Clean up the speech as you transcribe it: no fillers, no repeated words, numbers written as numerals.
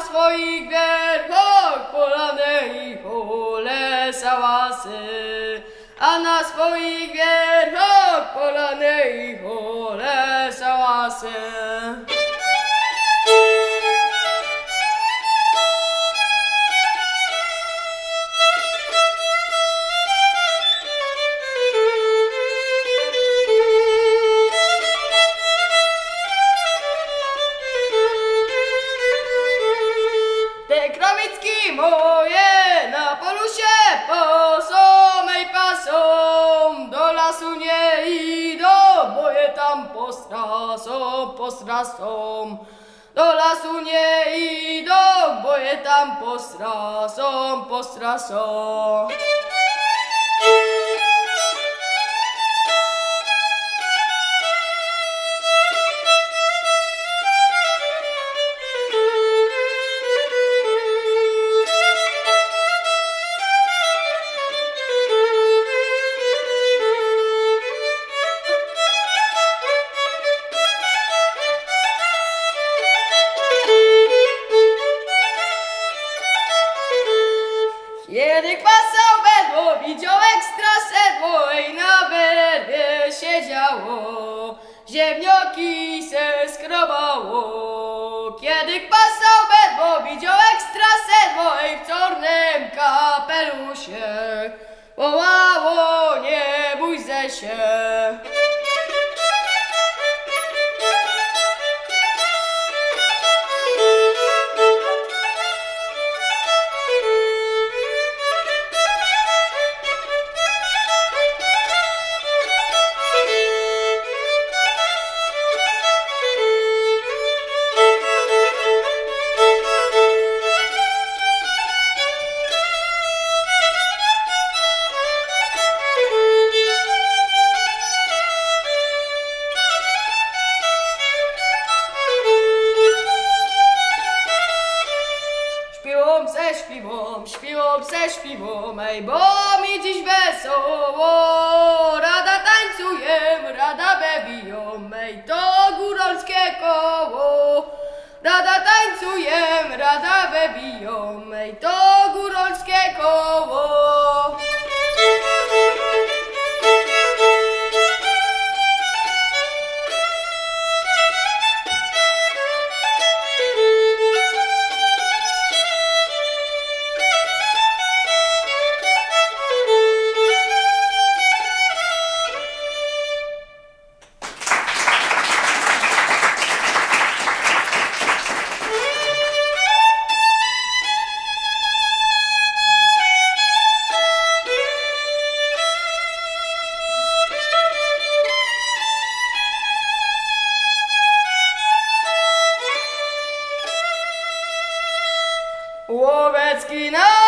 swoich wierchach polane i pole sałasy, a na swoich wierchach polane i pole sałasy. Krowicki moje na polu się pasą i pasą, do lasu nie idą, bo je tam postrasą. Do lasu nie idą, bo je tam postrasą. Kiedy pasał wedło, widział ekstra sedło i na werwie siedziało, ziemnioki se skrobało. Kiedy pasał wedło, widział ekstra sedło i w czarnym kapelusie wołało, nie bój się. Śpiwom, ej, bo mi dziś wesoło. Rada tańcujem, rada bebiją, ej, to góralskie koło. Rada tańcujem, rada bebiją, ej, to góralskie koło. Łowecki na